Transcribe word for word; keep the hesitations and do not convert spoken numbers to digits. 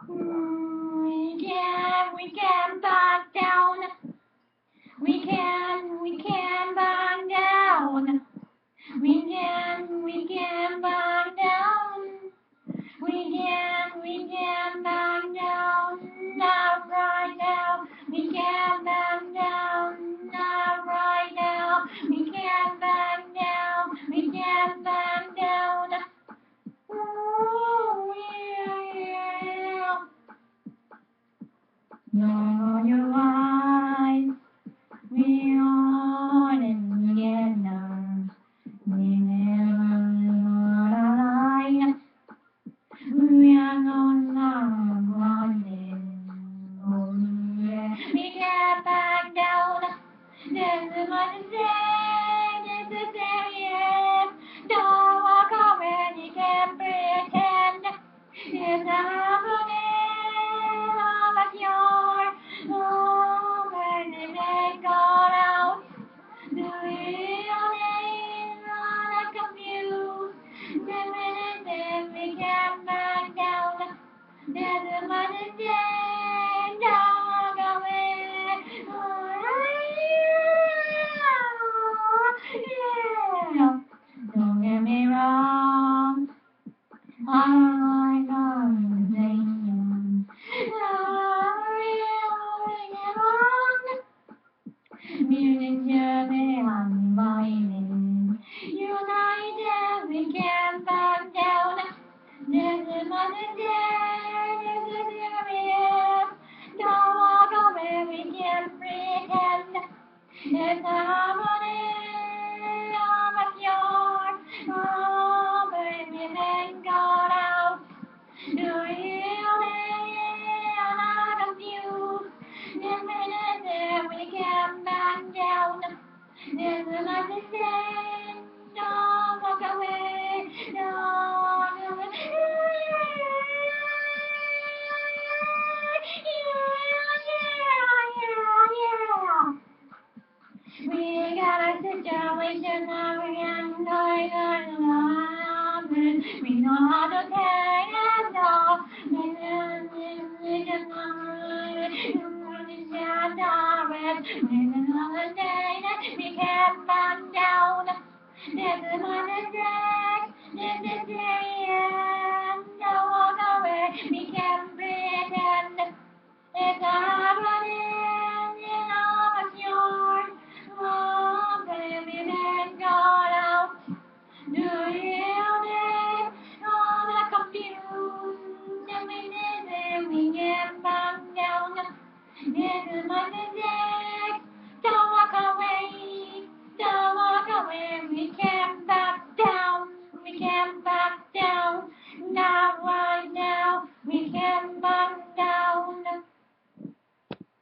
We can, we can back down. We can, we can back down. We can, we can back down. We can, we can back down. Not right now. We can back down. Not right now. We can back down. We can back down. Oh, yeah. No, your eyes. We are together. We never lie. We are not running. Oh, yeah. We can't back down. There's much to say. This is serious. Don't walk away. You can't pretend. It's happening. All of your oh, when it ain't gone out. The real name not confused. The minute that we get back down, there's a mother day, dog away. Oh, yeah. Don't get me wrong. I like conversation. Oh, really get wrong. Music journey undivided. United we can back down. There's another day, there's a serious. Don't walk away, we can pretend. It's harmony, all of yours. Oh, baby, thank God out. Do you I'm not confused. The minute that we get back down, there's another day. Don't walk away. Don't walk away. Yeah, yeah, yeah, yeah. We got a situation now we can go on. We know how to take it off. We can another day that we can't back down. There's another day, this is the end. Don't walk away, we can't pretend. It's happening in all of yours. Oh, baby, thank God out. Do you need all the confused? The minute that we get back down, it's my mistake. Don't walk away. Don't walk away. We